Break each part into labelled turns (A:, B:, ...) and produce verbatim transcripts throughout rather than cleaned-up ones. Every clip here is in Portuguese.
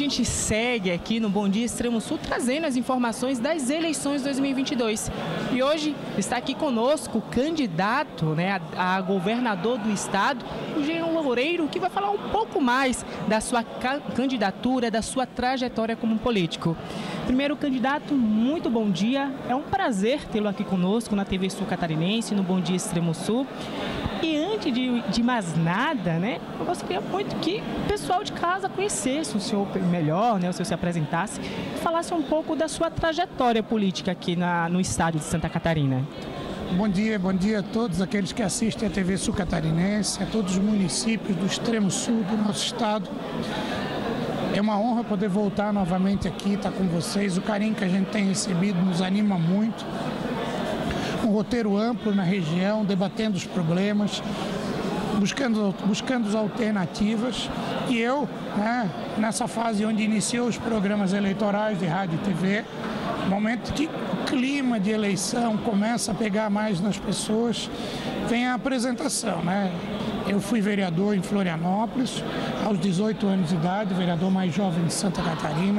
A: gente segue aqui no Bom Dia Extremo Sul trazendo as informações das eleições dois mil e vinte e dois. E hoje está aqui conosco o candidato, né, a, a governador do estado, o Jean Loureiro, que vai falar um pouco mais da sua ca candidatura, da sua trajetória como político. Primeiro, candidato, muito bom dia. É um prazer tê-lo aqui conosco na T V Sul Catarinense, no Bom Dia Extremo Sul. E antes de, de mais nada, né, eu gostaria muito que o pessoal de casa conhecesse o senhor melhor, né, o senhor se apresentasse e falasse um pouco da sua trajetória política aqui na, no estado de Santa Catarina.
B: Bom dia, bom dia a todos aqueles que assistem a T V Sul Catarinense, a todos os municípios do extremo sul do nosso estado. É uma honra poder voltar novamente aqui, estar com vocês. O carinho que a gente tem recebido nos anima muito. Um roteiro amplo na região, debatendo os problemas, buscando, buscando alternativas. E eu, né, nessa fase onde iniciou os programas eleitorais de rádio e T V, momento que o clima de eleição começa a pegar mais nas pessoas, vem a apresentação, né? Eu fui vereador em Florianópolis, aos dezoito anos de idade, vereador mais jovem de Santa Catarina.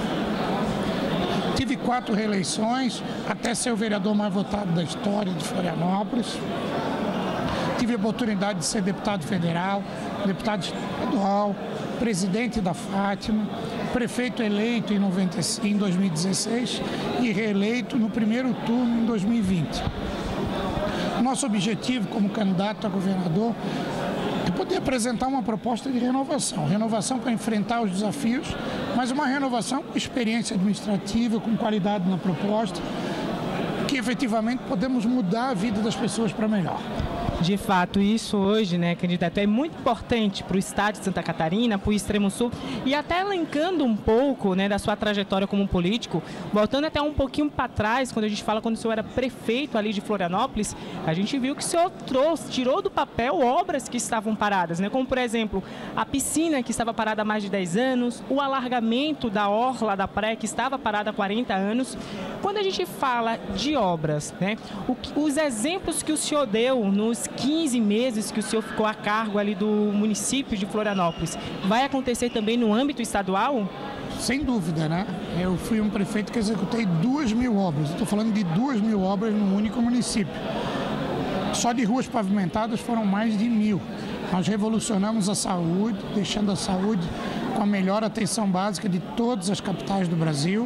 B: Tive quatro reeleições, até ser o vereador mais votado da história de Florianópolis. Tive a oportunidade de ser deputado federal, deputado estadual, presidente da Fátima, prefeito eleito em, noventa, em dois mil e dezesseis e reeleito no primeiro turno em dois mil e vinte. Nosso objetivo como candidato a governador é poder apresentar uma proposta de renovação. Renovação para enfrentar os desafios, mas uma renovação com experiência administrativa, com qualidade na proposta, que efetivamente podemos mudar a vida das pessoas para melhor.
A: De fato, isso hoje, né, candidato, é muito importante para o estado de Santa Catarina, para o extremo sul, e até elencando um pouco, né, da sua trajetória como político, voltando até um pouquinho para trás, quando a gente fala quando o senhor era prefeito ali de Florianópolis, a gente viu que o senhor trouxe, tirou do papel obras que estavam paradas, né, como por exemplo, a piscina que estava parada há mais de dez anos, o alargamento da orla da praia que estava parada há quarenta anos. Quando a gente fala de obras, né, o, os exemplos que o senhor deu nos quinze meses que o senhor ficou a cargo ali do município de Florianópolis, vai acontecer também no âmbito estadual?
B: Sem dúvida, né? Eu fui um prefeito que executei duas mil obras. Estou falando de duas mil obras num único município. Só de ruas pavimentadas foram mais de mil. Nós revolucionamos a saúde, deixando a saúde com a melhor atenção básica de todas as capitais do Brasil.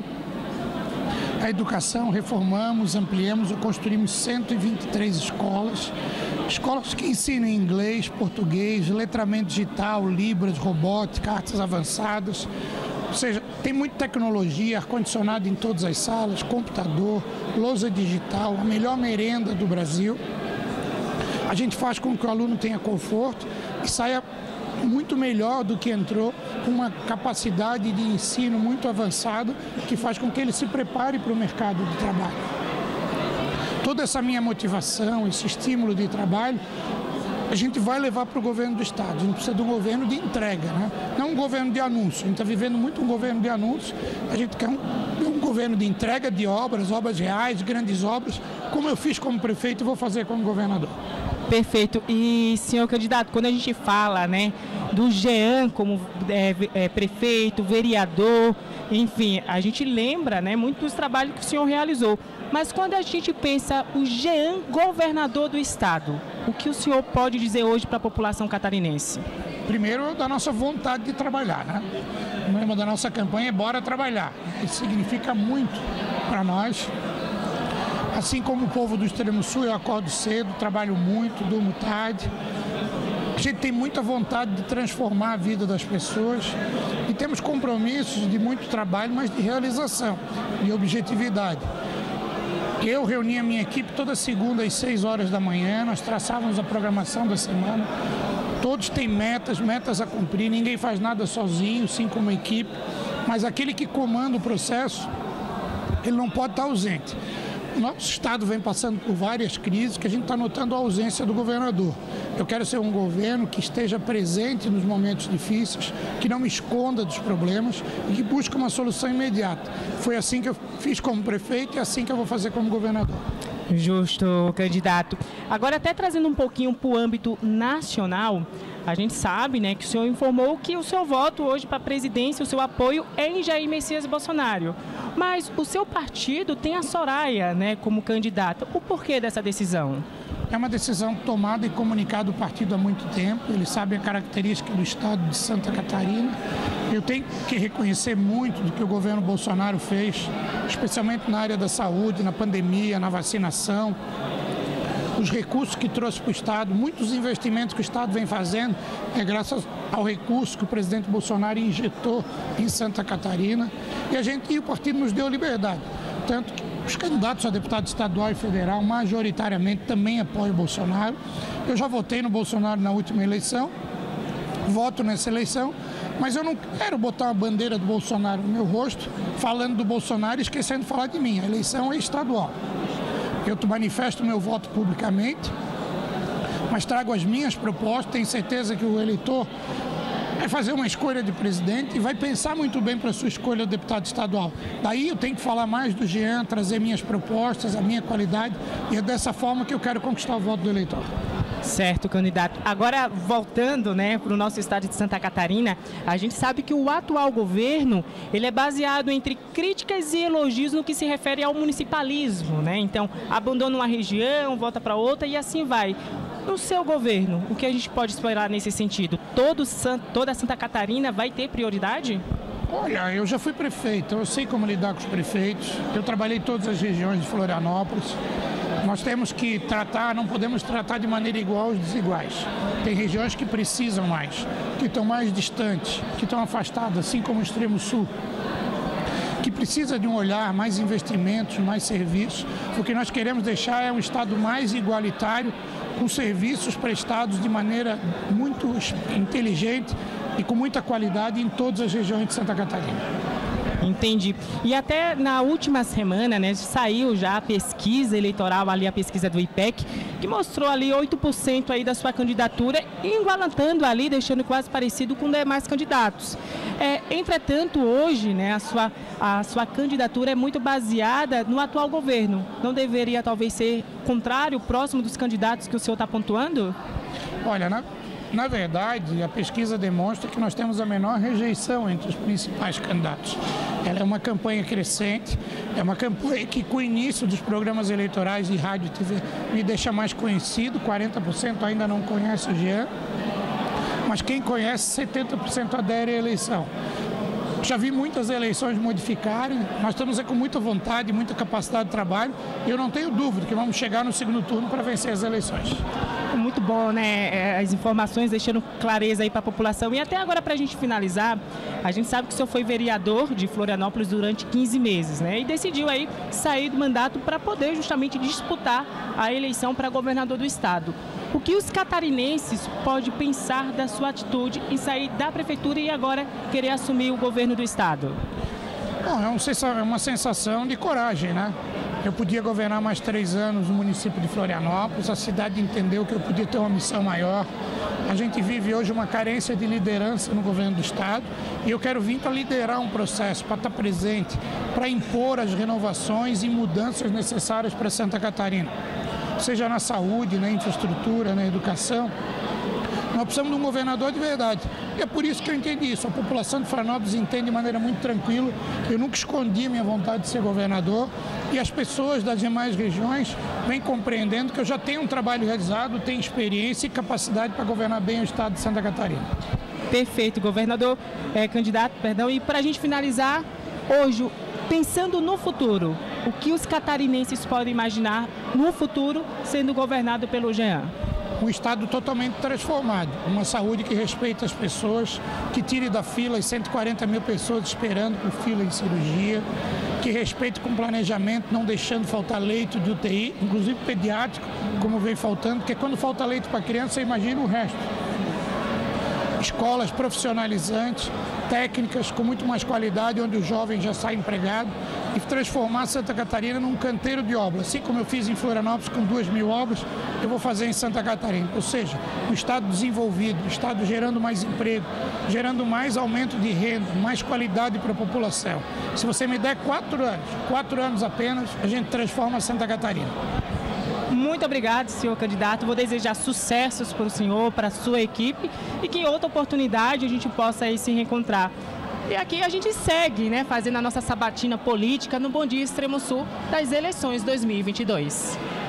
B: A educação, reformamos, ampliamos ou construímos cento e vinte e três escolas. Escolas que ensinam inglês, português, letramento digital, libras, robótica, artes avançadas. Ou seja, tem muita tecnologia, ar-condicionado em todas as salas, computador, lousa digital, a melhor merenda do Brasil. A gente faz com que o aluno tenha conforto e saia muito melhor do que entrou, com uma capacidade de ensino muito avançada, que faz com que ele se prepare para o mercado de trabalho. Toda essa minha motivação, esse estímulo de trabalho, a gente vai levar para o governo do estado. A gente precisa de um governo de entrega, né? Não um governo de anúncio. A gente está vivendo muito um governo de anúncio. A gente quer um, um governo de entrega de obras, obras reais, grandes obras, como eu fiz como prefeito e vou fazer como governador.
A: Perfeito. E, senhor candidato, quando a gente fala, né, do Jean como é, é, prefeito, vereador, enfim, a gente lembra, né, muito dos trabalhos que o senhor realizou. Mas quando a gente pensa o Jean governador do estado, o que o senhor pode dizer hoje para a população catarinense?
B: Primeiro, da nossa vontade de trabalhar, né? O lema da nossa campanha é Bora Trabalhar. Isso significa muito para nós. Assim como o povo do extremo sul, eu acordo cedo, trabalho muito, durmo tarde. A gente tem muita vontade de transformar a vida das pessoas e temos compromissos de muito trabalho, mas de realização e objetividade. Eu reuni a minha equipe toda segunda às seis horas da manhã, nós traçávamos a programação da semana. Todos têm metas, metas a cumprir, ninguém faz nada sozinho, sim como equipe, mas aquele que comanda o processo, ele não pode estar ausente. O nosso estado vem passando por várias crises que a gente está notando a ausência do governador. Eu quero ser um governo que esteja presente nos momentos difíceis, que não me esconda dos problemas e que busque uma solução imediata. Foi assim que eu fiz como prefeito e é assim que eu vou fazer como governador.
A: Justo, candidato. Agora, até trazendo um pouquinho para o âmbito nacional, a gente sabe, né, que o senhor informou que o seu voto hoje para a presidência, o seu apoio é em Jair Messias Bolsonaro. Mas o seu partido tem a Soraya, né, como candidata. O porquê dessa decisão?
B: É uma decisão tomada e comunicada do partido há muito tempo. Eles sabem a característica do estado de Santa Catarina. Eu tenho que reconhecer muito do que o governo Bolsonaro fez, especialmente na área da saúde, na pandemia, na vacinação. Os recursos que trouxe para o Estado, muitos investimentos que o Estado vem fazendo, é graças ao recurso que o presidente Bolsonaro injetou em Santa Catarina. E a gente e o partido nos deu liberdade. Tanto que os candidatos a deputado estadual e federal, majoritariamente, também apoiam o Bolsonaro. Eu já votei no Bolsonaro na última eleição, voto nessa eleição, mas eu não quero botar uma bandeira do Bolsonaro no meu rosto, falando do Bolsonaro e esquecendo de falar de mim. A eleição é estadual. Eu manifesto meu voto publicamente, mas trago as minhas propostas. Tenho certeza que o eleitor vai fazer uma escolha de presidente e vai pensar muito bem para a sua escolha de deputado estadual. Daí eu tenho que falar mais do Jean, trazer minhas propostas, a minha qualidade, e é dessa forma que eu quero conquistar o voto do eleitor.
A: Certo, candidato. Agora, voltando, né, para o nosso estado de Santa Catarina, a gente sabe que o atual governo, ele é baseado entre críticas e elogios no que se refere ao municipalismo, né? Então, abandona uma região, volta para outra e assim vai. No seu governo, o que a gente pode esperar nesse sentido? Todo, toda Santa Catarina vai ter prioridade?
B: Olha, eu já fui prefeito, eu sei como lidar com os prefeitos, eu trabalhei em todas as regiões de Florianópolis. Nós temos que tratar, não podemos tratar de maneira igual os desiguais. Tem regiões que precisam mais, que estão mais distantes, que estão afastadas, assim como o extremo sul, que precisa de um olhar, mais investimentos, mais serviços. O que nós queremos deixar é um estado mais igualitário, com serviços prestados de maneira muito inteligente e com muita qualidade em todas as regiões de Santa Catarina.
A: Entendi. E até na última semana, né, saiu já a pesquisa eleitoral, ali a pesquisa do I P E C, que mostrou ali oito por cento aí da sua candidatura, igualantando ali, deixando quase parecido com demais candidatos. É, entretanto, hoje, né, a sua, a sua candidatura é muito baseada no atual governo. Não deveria, talvez, ser contrário, próximo dos candidatos que o senhor está pontuando?
B: Olha, na... Na verdade, a pesquisa demonstra que nós temos a menor rejeição entre os principais candidatos. Ela é uma campanha crescente, é uma campanha que, com o início dos programas eleitorais de rádio e T V, me deixa mais conhecido. quarenta por cento ainda não conhece o Jean, mas quem conhece, setenta por cento adere à eleição. Já vi muitas eleições modificarem, nós estamos com muita vontade, muita capacidade de trabalho, e eu não tenho dúvida que vamos chegar no segundo turno para vencer as eleições.
A: Muito bom, né? As informações deixando clareza aí para a população. E até agora, para a gente finalizar, a gente sabe que o senhor foi vereador de Florianópolis durante quinze meses, né? E decidiu aí sair do mandato para poder justamente disputar a eleição para governador do estado. O que os catarinenses podem pensar da sua atitude em sair da prefeitura e agora querer assumir o governo do estado?
B: Bom, é uma sensação de coragem, né? Eu podia governar mais três anos no município de Florianópolis, a cidade entendeu que eu podia ter uma missão maior. A gente vive hoje uma carência de liderança no governo do estado e eu quero vir para liderar um processo, para estar presente, para impor as renovações e mudanças necessárias para Santa Catarina. Seja na saúde, na infraestrutura, na educação. Nós precisamos de um governador de verdade. E é por isso que eu entendi isso. A população de Florianópolis entende de maneira muito tranquila. Eu nunca escondi a minha vontade de ser governador. E as pessoas das demais regiões vêm compreendendo que eu já tenho um trabalho realizado, tenho experiência e capacidade para governar bem o estado de Santa Catarina.
A: Perfeito, governador, é, candidato, perdão. E para a gente finalizar, hoje, pensando no futuro, o que os catarinenses podem imaginar no futuro sendo governado pelo Jean?
B: Um estado totalmente transformado, uma saúde que respeita as pessoas, que tire da fila as cento e quarenta mil pessoas esperando por fila em cirurgia, que respeite com planejamento, não deixando faltar leito de U T I, inclusive pediátrico, como vem faltando, porque quando falta leito para criança, você imagina o resto. Escolas profissionalizantes, técnicas com muito mais qualidade, onde o jovem já sai empregado, e transformar Santa Catarina num canteiro de obras. Assim como eu fiz em Florianópolis com duas mil obras, eu vou fazer em Santa Catarina. Ou seja, um estado desenvolvido, um estado gerando mais emprego, gerando mais aumento de renda, mais qualidade para a população. Se você me der quatro anos, quatro anos apenas, a gente transforma Santa Catarina.
A: Muito Muito obrigado, senhor candidato. Vou desejar sucessos para o senhor, para a sua equipe e que em outra oportunidade a gente possa aí se reencontrar. E aqui a gente segue, né, fazendo a nossa sabatina política no Bom Dia Extremo Sul das eleições dois mil e vinte e dois.